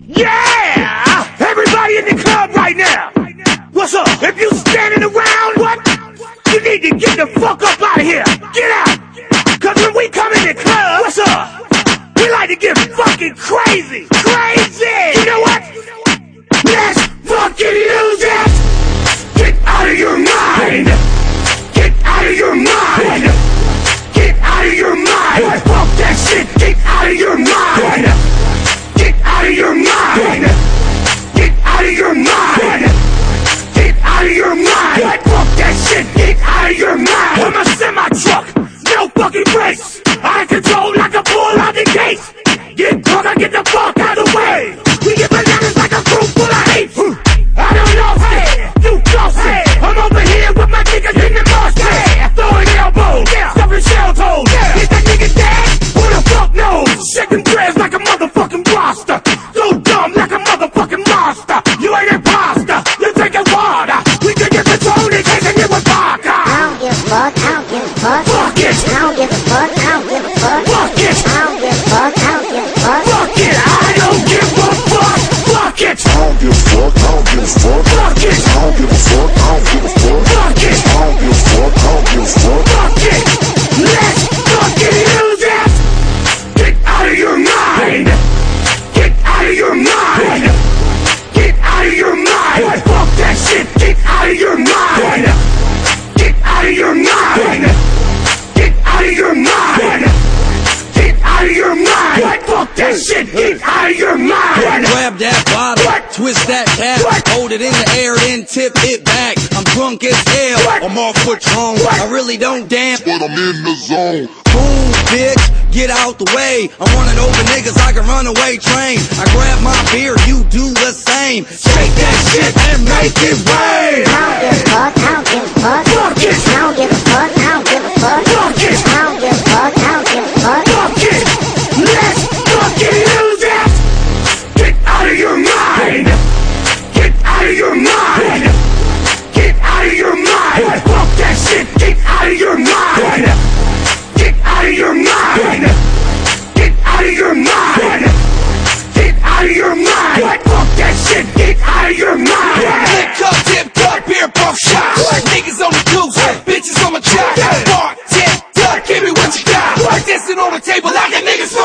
Yeah! Everybody in the club right now! What's up? If you standing around, what? You need to get the fuck up out of here! Get out! Cause when we come in the club, what's up? We like to get fucking crazy! Crazy! You know what? Let's fucking lose it! Get out of your mind! Get out of your mind! Get out of your mind! Fuck that shit! Get out of your mind! Get out of your mind! Get out of your mind! Get out of your mind! Fuck that shit! Get out of your mind! I'm a semi-truck! No fucking brakes! I control like a bull out the gate! Get drunk, I get the fuck out of the way! We get bananas like a group full of hate! I don't lost it! You lost it! I'm over here with my niggas in the mosh pit! Throwing elbows! Stuffing shell toes! Is that nigga dead? Who the fuck knows? Shaking dreads like a motherfucking roster! So dumb like a motherfucking monster! You ain't imposter! You drinking water! We can get control and chasing it with vodka! I don't give a fuck, I don't give a fuck. Fuck it! I don't give a fuck, I don't give a fuck. Fuck it! I don't give a fuck, I don't give a fuck. Fuck it! I don't give a fuck! Fuck it! I don't give a fuck, I don't give a fuck. Fuck it! I don't give a fuck, I don't give a fuck. Fuck it! I don't give a fuck, I don't give a fuck. Fuck it! Let's fucking lose it! Get out of your mind! Get out of your mind! Get out of your mind! Fuck that shit! Get out of your mind! Get out of your mind! Get out of your mind! Get out of your mind! Fuck that shit! Get out of your mind! Grab that bottle, twist that cap, hold it in the air, then tip it back. I'm drunk as hell, I'm off Patron. I really don't dance, But I'm in the zone. boom, bitch, get out the way. I'm running over niggas like a runaway train. I grab my beer, you do the same. Shake that shit and make it rain. I don't give a fuck, I don't give a fuck. Fuck it! I don't give a fuck, I don't give a fuck. Fuck it! I don't give a fuck, I don't give a fuck. Fuck it! Let's fucking lose it! Get out of your mind! Get out of your mind! Get out of your mind! Fuck that shit! Get out of your mind! Get out of your mind! Get out of your mind! Get out of your mind! Fuck that shit! Get out of your mind! Lip cup, tip cup, beer pump shot. Niggas on the goose, bitches on my jock. Bar, tip, duck, give me what you got. Dancing on the table like a nigga's